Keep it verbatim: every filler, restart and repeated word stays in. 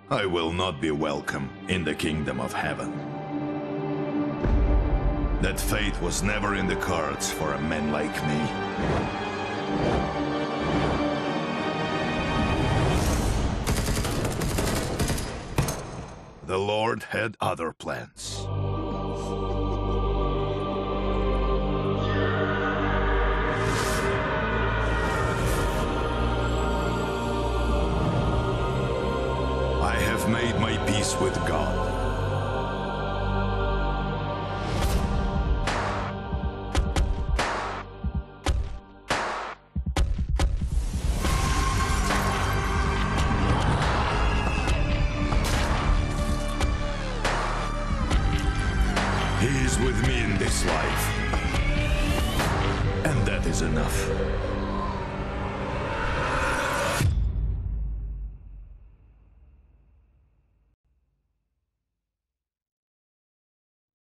I will not be welcome in the kingdom of heaven. That fate was never in the cards for a man like me. The Lord had other plans. I have made my peace with God. He is with me in this life. And that is enough.